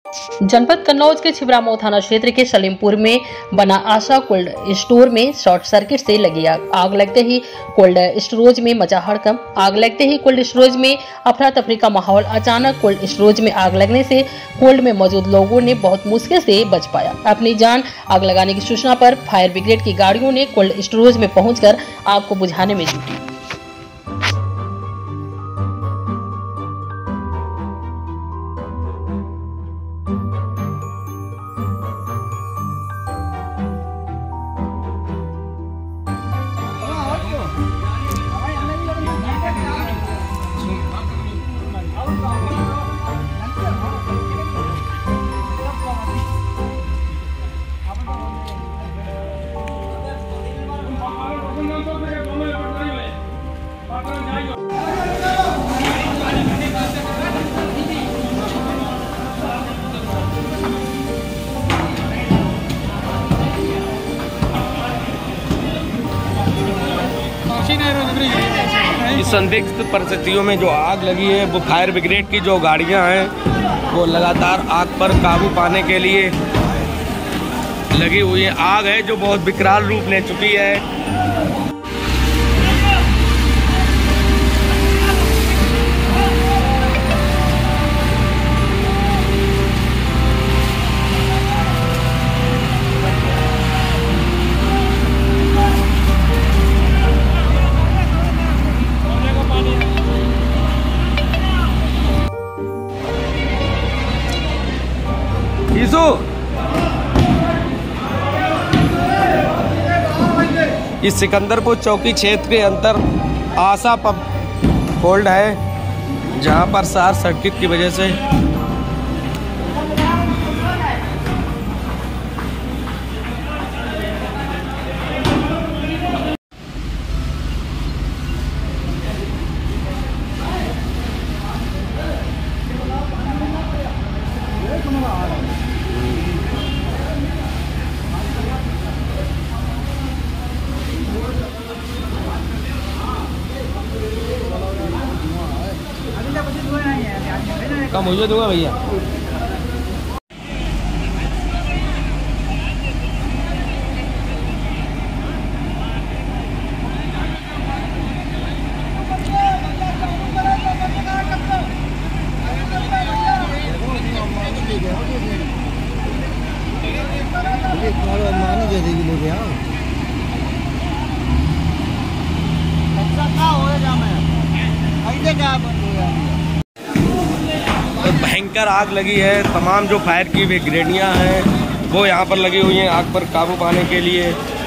जनपद कन्नौज के छिबरामऊ थाना क्षेत्र के सलीमपुर में बना आशा कोल्ड स्टोर में शॉर्ट सर्किट से लगी आग लगते ही कोल्ड स्टोरेज में मचा हड़कंप। आग लगते ही कोल्ड स्टोरेज में अफरा तफरी का माहौल। अचानक कोल्ड स्टोरेज में आग लगने से कोल्ड में मौजूद लोगों ने बहुत मुश्किल से बच पाया। अपनी जान आग लगाने की सूचना पर फायर ब्रिगेड की गाड़ियों ने कोल्ड स्टोरेज में पहुंचकर आग को बुझाने में जुटी। इस संदिग्ध परिस्थितियों में जो आग लगी है वो फायर ब्रिगेड की जो गाड़ियां हैं वो लगातार आग पर काबू पाने के लिए लगी हुई है। आग है जो बहुत विकराल रूप ले चुकी है। इस सिकंदरपुर चौकी क्षेत्र के अंतर आशा पंप कोल्ड है, जहां पर शॉर्ट सर्किट की वजह से कम हो दूंगा भैया। भयंकर आग लगी है। तमाम जो फायर की ब्रिगेडियां हैं वो यहाँ पर लगी हुई हैं आग पर काबू पाने के लिए।